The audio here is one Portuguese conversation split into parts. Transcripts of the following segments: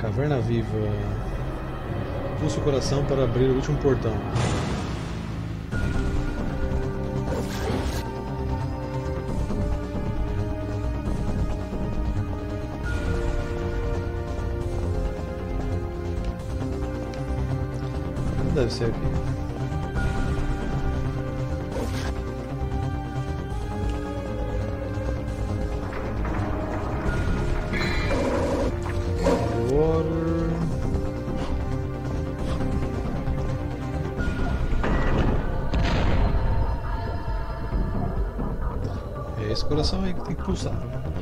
Caverna Viva. Pulse o coração para abrir o último portão. Não deve ser aqui. Esse coração aí que tem que pulsar.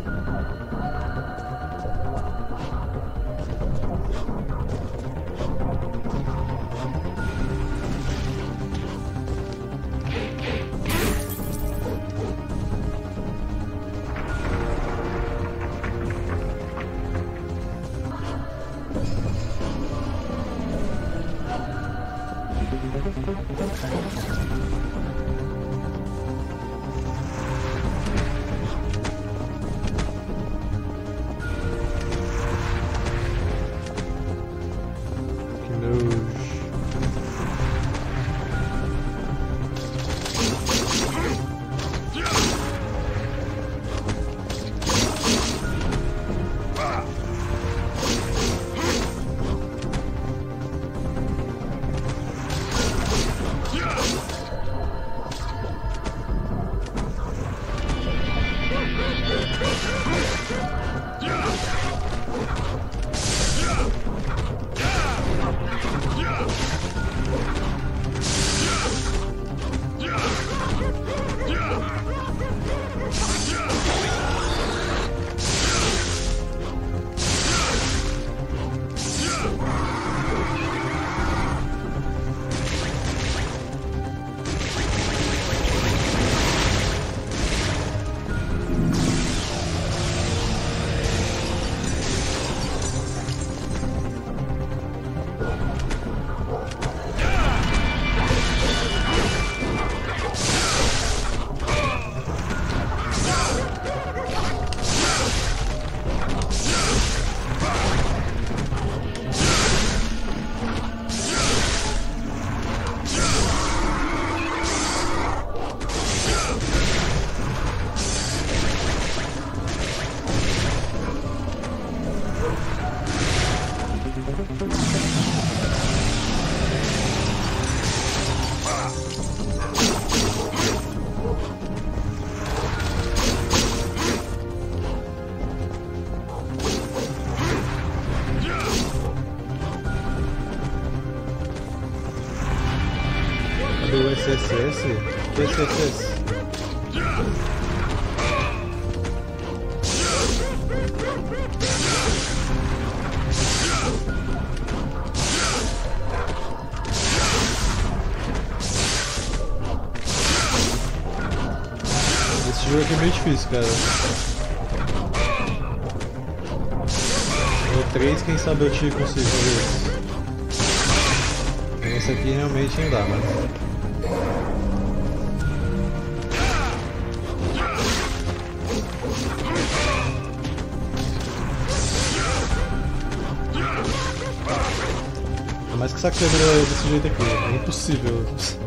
Do SSS? Que SSS? Esse jogo aqui é meio difícil, cara. No 3, quem sabe eu te consigo fazer isso. Esse aqui realmente não dá, mas... mais que essa câmera desse jeito aqui, é impossível.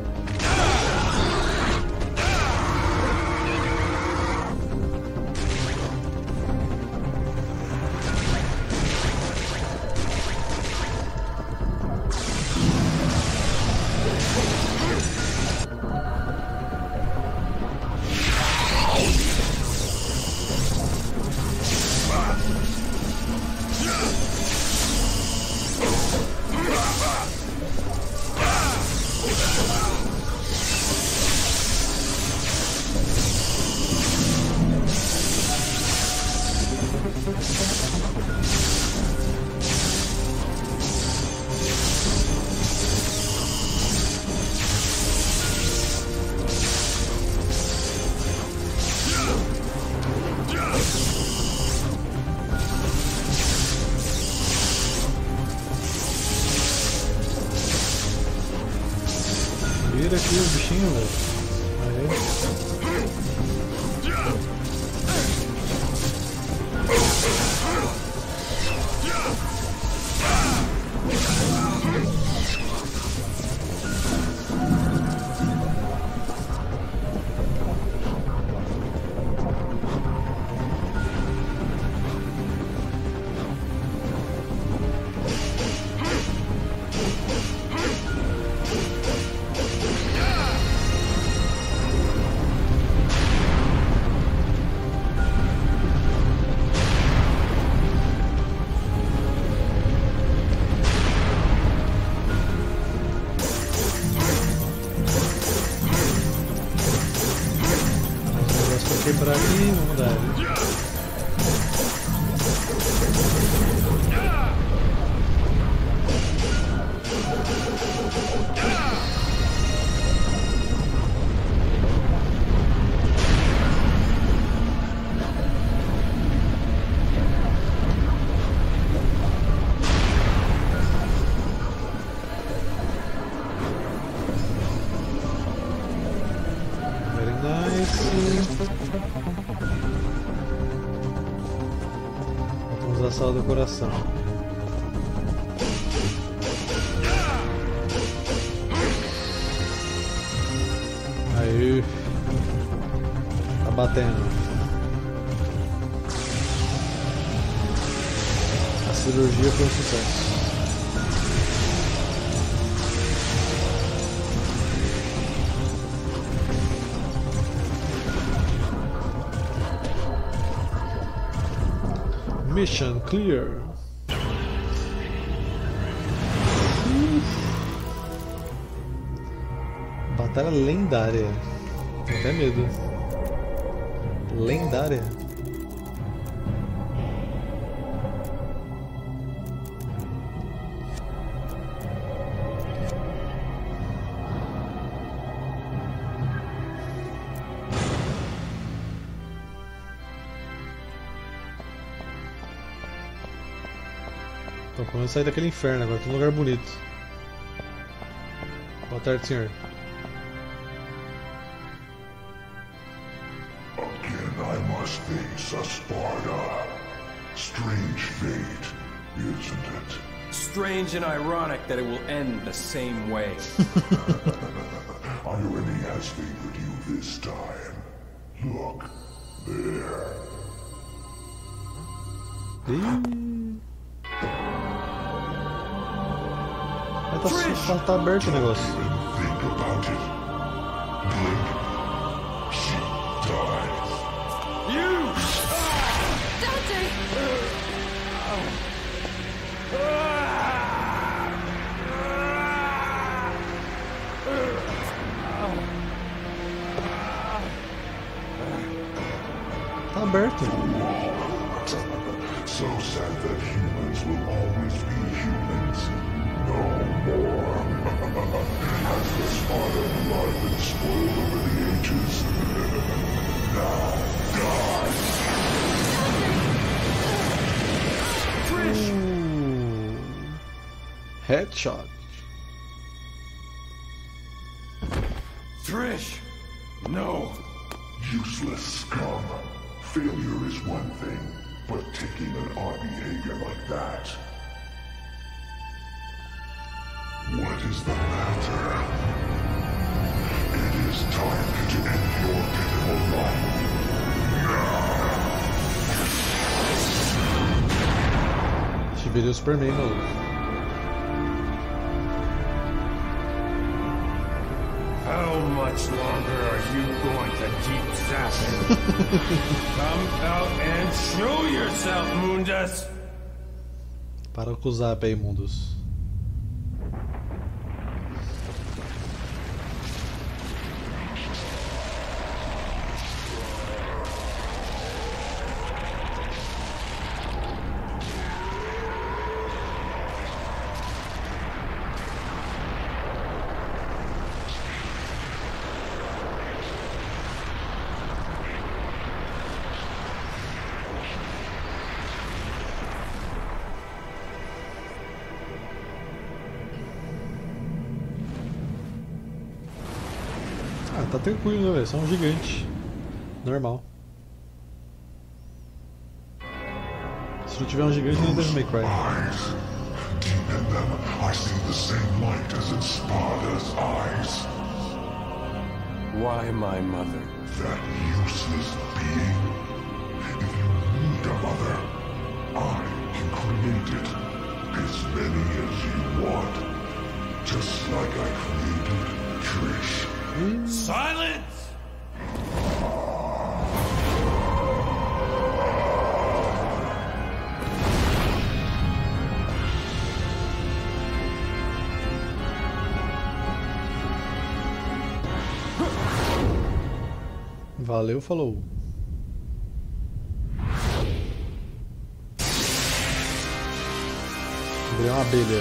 Vira aqui o bichinho, velho. por aqui, vamos dar. Vamos à sala do coração. Aí. Tá batendo. A cirurgia foi um sucesso. Mission clear. Batalha lendária. Tenho até medo. Lendária. Tô falando sair daquele inferno agora, tô num lugar bonito. Boa tarde, senhor. Again I must face a Sparta. Strange fate, isn't it? Strange and ironic that it will end the same way. Irony has favored you this time. Look, there. Tá aberto o negócio. Think about it. Blink. She dies. You! Doctor! Tá aberto. So sad that humans will always be humans. No more. Has the Spartan blood been spoiled over the ages? Now, die! Trish! Headshot. Trish! No! Useless scum. Failure is one thing, but taking an odd behavior like that. What is the matter? It is time to end your pitiful life. Tiberia o Superman, maluco. How much longer are you going to keep sapping? Come out and show yourself, Mundus! Para com o zap aí, mundos. Ah, tá tranquilo, né, velho? Só um gigante. Normal. Se não tiver um gigante, nem Devil May Cry. Eyes. Deep in them, I see the same light as in Sparta's eyes. Why my mother? That useless being. If you need a mother, I can create it. As many as you want. Just like I created Trish. Silence! Valeu, falou. Virei uma abelha.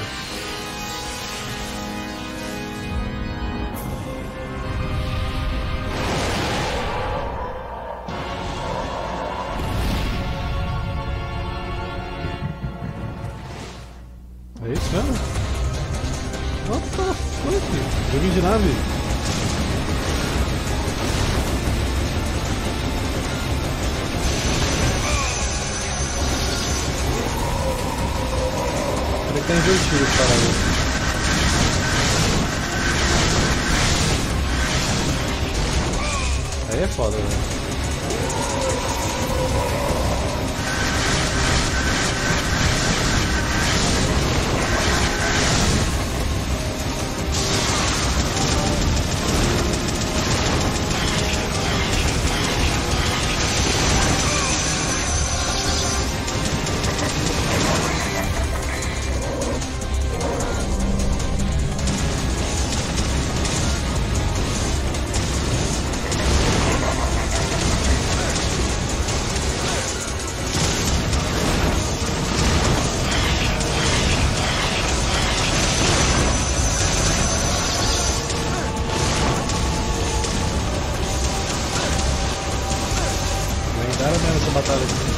É isso mesmo? What the fuck? Joguinho de nave. Peraí que tá invertido esse parado. Aí é foda, velho. Lendário mesmo essa batalha aqui.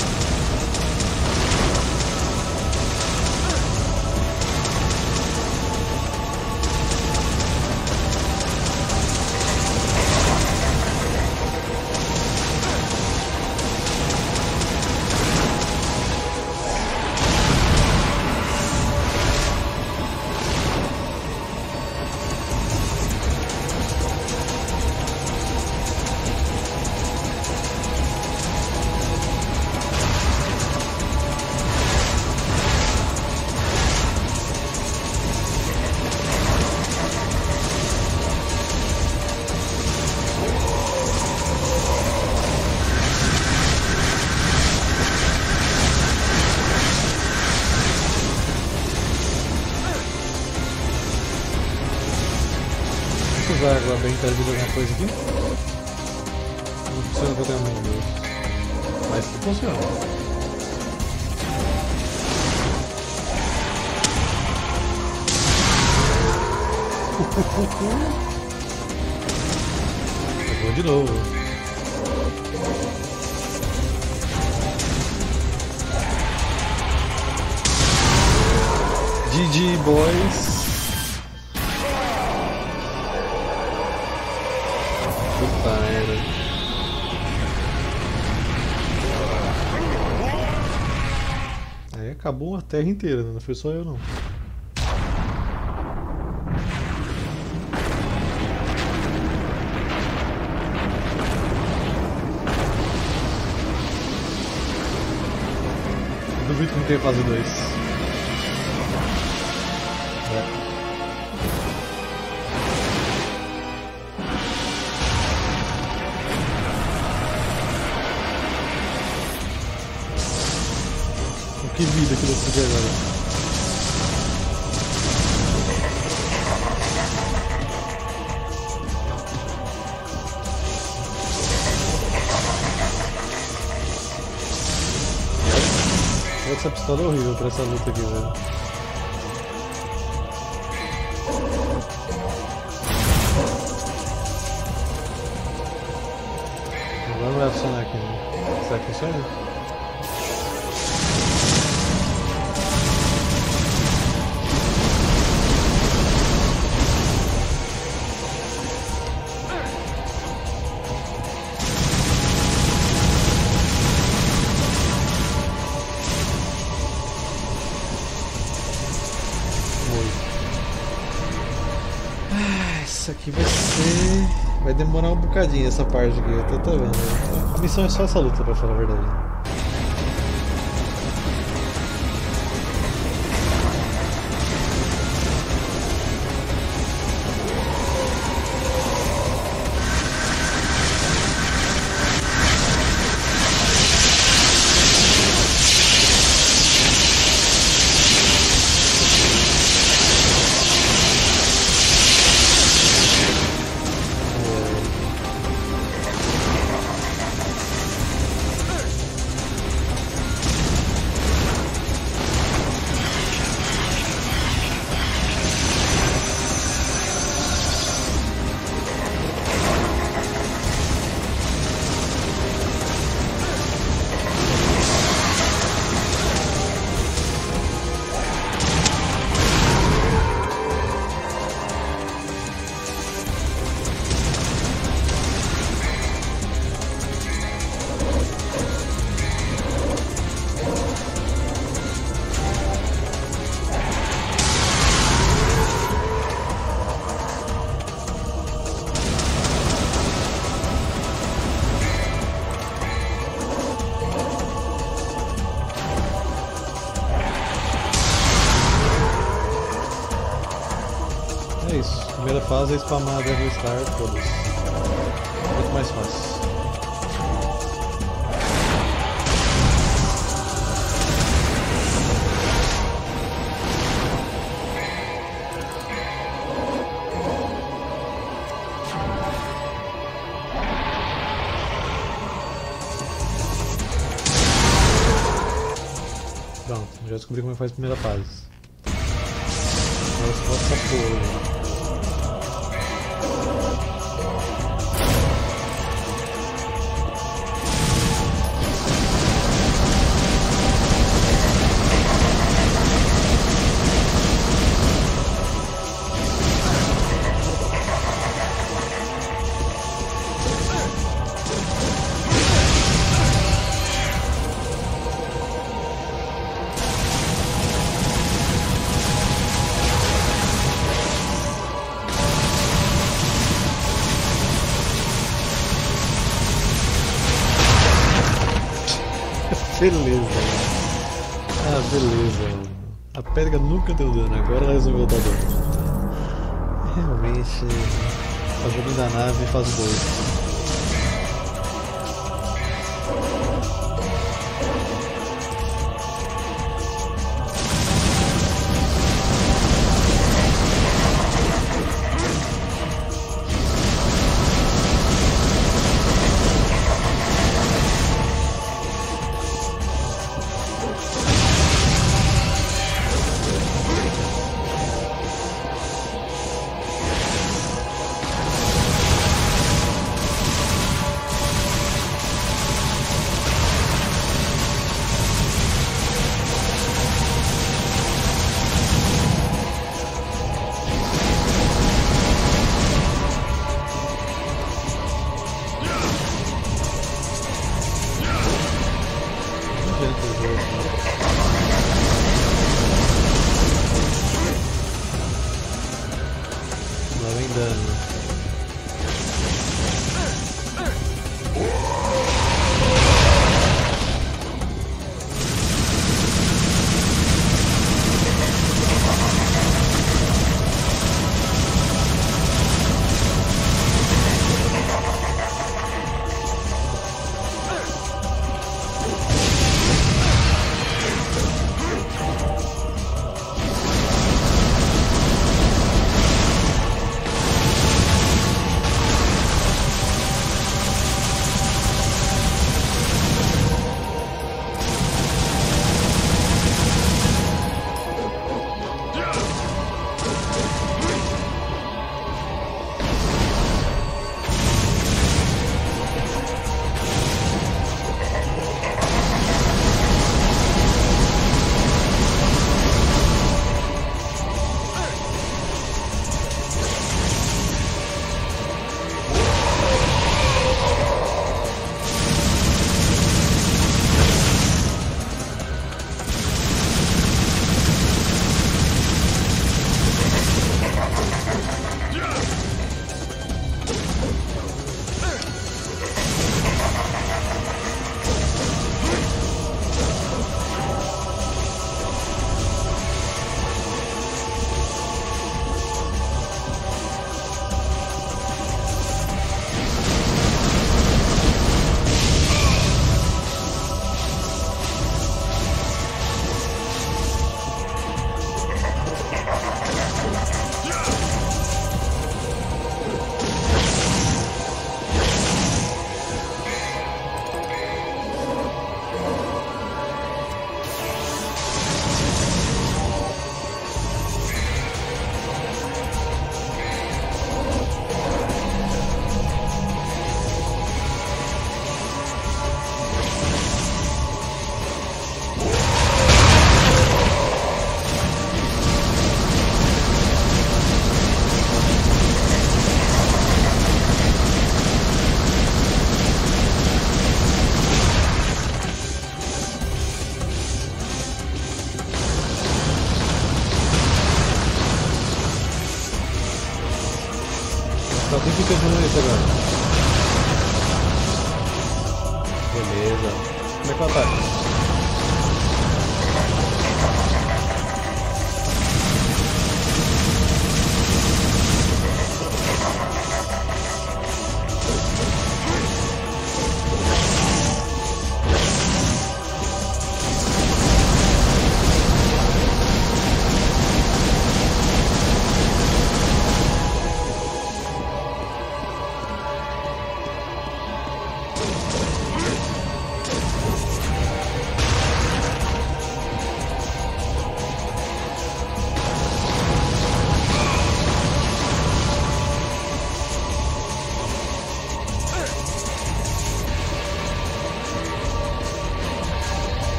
Usar água bem interdita alguma coisa aqui? Não funciona pra ter a mão dele. Mas que funciona. Eu vou de novo. GG boys. Puta merda. Aí acabou a terra inteira, né? Não foi só eu não. Duvido que não tenha fase 2. Que vida que eu consegui agora. Essa pistola é horrível pra essa luta aqui, velho. Agora não vai funcionar aqui, né? Será que funciona? Isso aqui vai ser... vai demorar um bocadinho essa parte aqui, eu tô vendo. A missão é só essa luta, pra falar a verdade. Primeira fase é spamar Devil Star todos. Muito mais fácil. Pronto, já descobri como é que faz a primeira fase. Agora só essa porra. Beleza. Ah, beleza. A pedra nunca deu dano, agora ela resolveu dar dano. Realmente, a jogo da nave faz 2. Lá vem dano. Só tem que pensando nisso agora. Beleza. Como é que ela tá?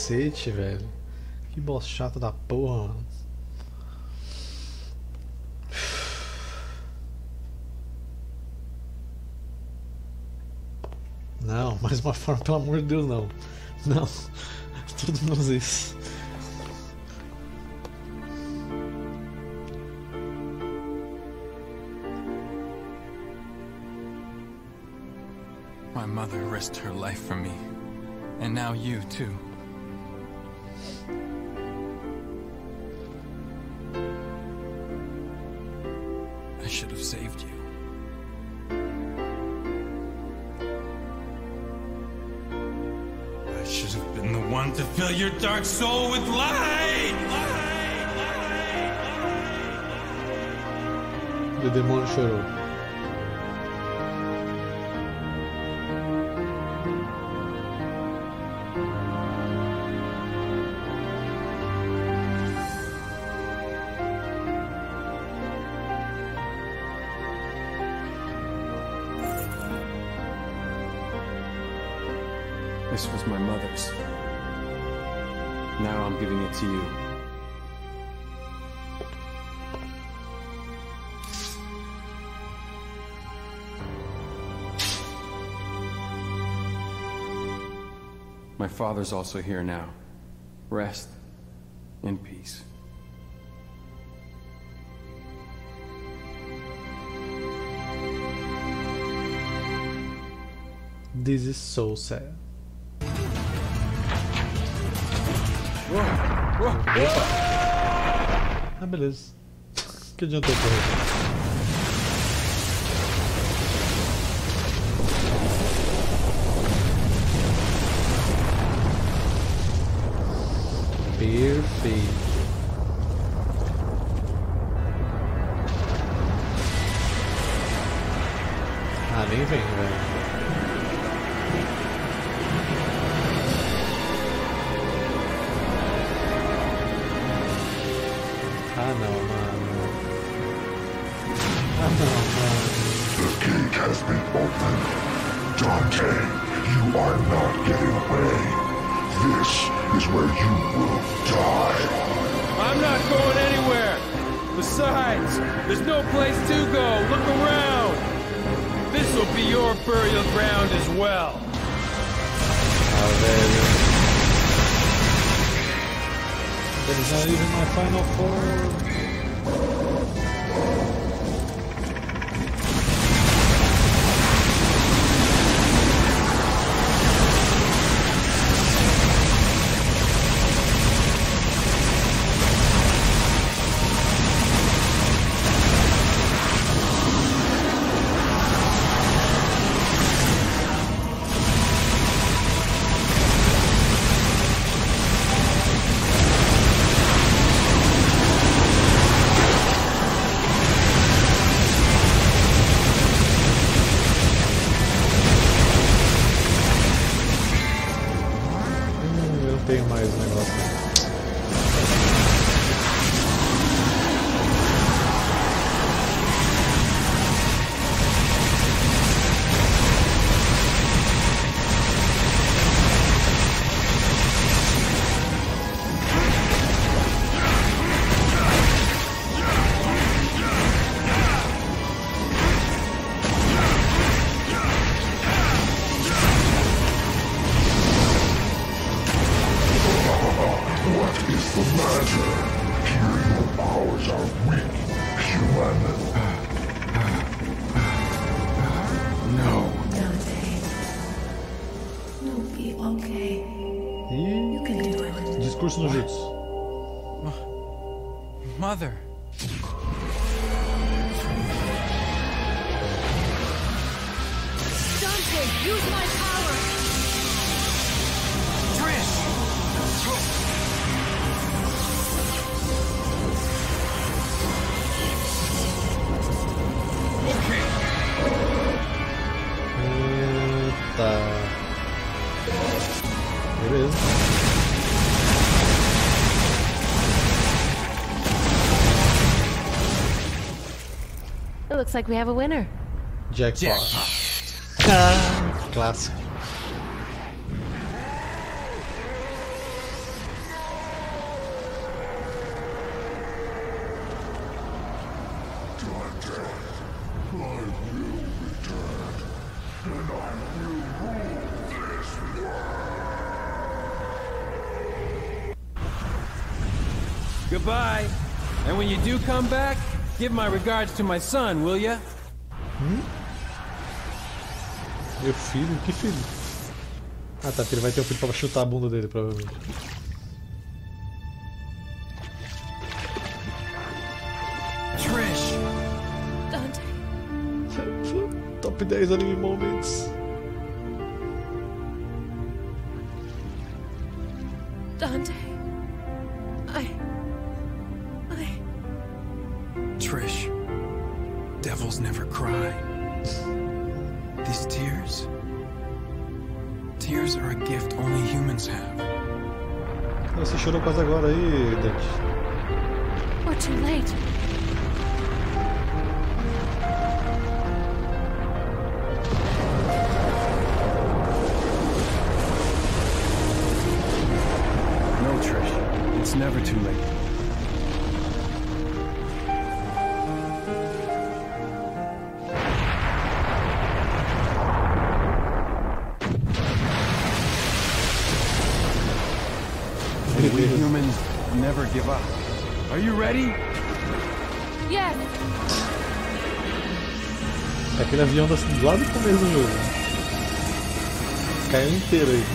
cacete, velho. Que boss chato da porra, mano. Não, mais uma forma, pelo amor de Deus, não. Não. Tudo menos isso. My mother risked her life for me. And now you, too. I should have saved you. I should have been the one to fill your dark soul with light! O demônio chorou. This was my mother's. Now I'm giving it to you. My father's also here now. Rest in peace. This is so sad. Ah, beleza. Que adiantou correr? Perfeito. Ah, nem vem, velho. Ah, não, mano. Ah, não, mano. The gate has been opened. Dante, you are not getting away. This is where you will die. I'm not going anywhere! Besides, there's no place to go. Look around! This will be your burial ground as well. Ah, velho. There's not even my final form. Tenho mais um negócio. Discurso no jutsu. Mother. Dante, use my power! Trish! Okay. Eita. Beleza. It looks like we have a winner. Jackpot. Ah, clássico. Goodbye. And when you do come back, give my regards to my son, will ya? Meu filho? Que filho? Ah tá, porque ele vai ter um filho pra chutar a bunda dele, provavelmente. Trish! Dante. Top 10 anime moments. Dante. Trish, devils never cry. These tears are a gift only humans have. Você chorou quase agora aí, Dante. We're too late. No, Trish. It's never too late. We humans never give up. Are you ready? Yes. É aquele avião lá do começo do jogo. Caiu inteiro aí.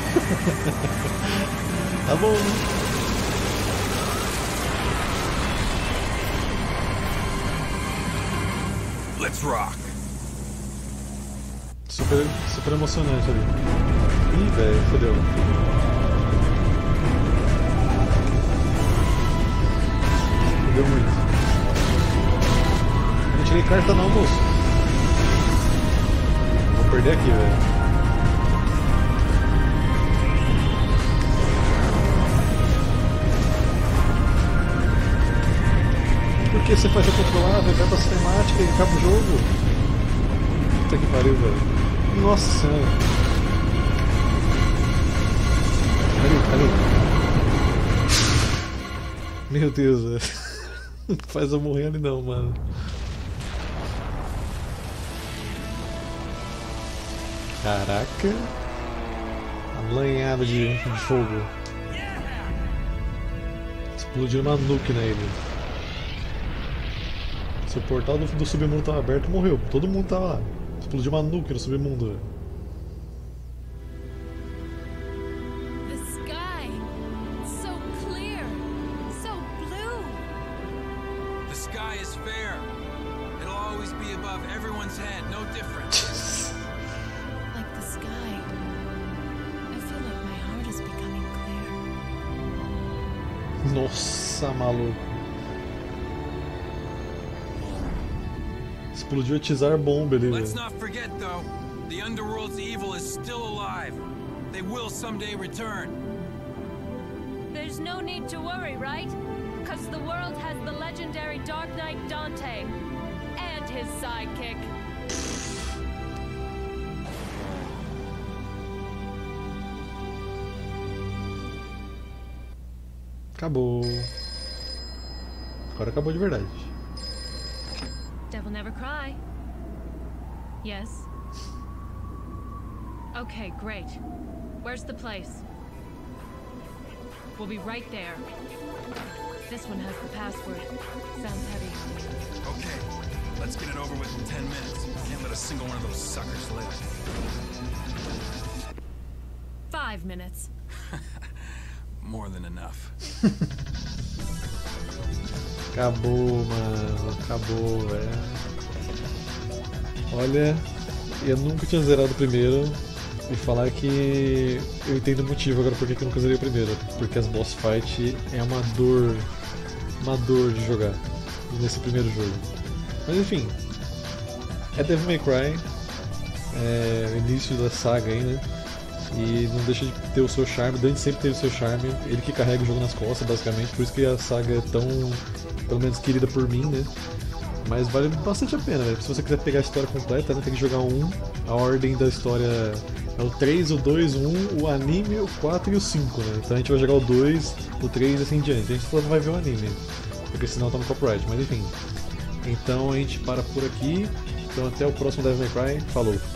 Tá bom, né? Let's rock. Super emocionante ali. Ih, velho, fodeu. Fodeu muito. Eu não tirei carta não, moço. Vou perder aqui, velho. Por que você faz eu controlar, vai pra cinemática e acaba o jogo? Puta que pariu, velho. Nossa senhora. Ali. Meu Deus, velho. Não faz eu morrer ali não, mano. Caraca. A lanhada de fogo. Explodiu uma nuke na ilha. Se o portal do submundo tava aberto, morreu. Todo mundo tava lá. Explodiu uma nuke no submundo, velho. The sky. So clear. So blue. The sky is fair. It'll always be above everyone's head, no different. Like the sky. I feel like my heart is becoming clear. Nossa, maluco. Explodiu a Tsar Bomb ali, Let's velho. not forget, though, the Underworld's evil is still alive. They will someday return. There's no need to worry, right? Because the world has the legendary Dark Knight Dante. And his sidekick. Acabou. Agora acabou de verdade. Devil never cry. Yes. Okay, great. Where's the place? We'll be right there. This one has the password. Sounds heavy. Okay, let's get it over with in 10 minutes. Can't let a single one of those suckers live. 5 minutes. More than enough. Acabou, mano. Acabou, velho. Olha, eu nunca tinha zerado o primeiro. E falar que eu entendo o motivo agora porque eu nunca zerei o primeiro. Porque as boss fight é uma dor de jogar nesse primeiro jogo. Mas enfim, é Devil May Cry, é o início da saga aí, né? E não deixa de ter o seu charme. Dante sempre teve o seu charme, ele que carrega o jogo nas costas, basicamente. Por isso que a saga é tão, pelo menos, querida por mim, né? Mas vale bastante a pena, velho. Se você quiser pegar a história completa, né, tem que jogar o 1. A ordem da história é o 3, o 2, o 1, o anime, o 4 e o 5, né? Então a gente vai jogar o 2, o 3 e assim em diante. A gente só não vai ver o anime, porque senão tá no copyright, mas enfim. Então a gente para por aqui. Então até o próximo Devil May Cry. Falou!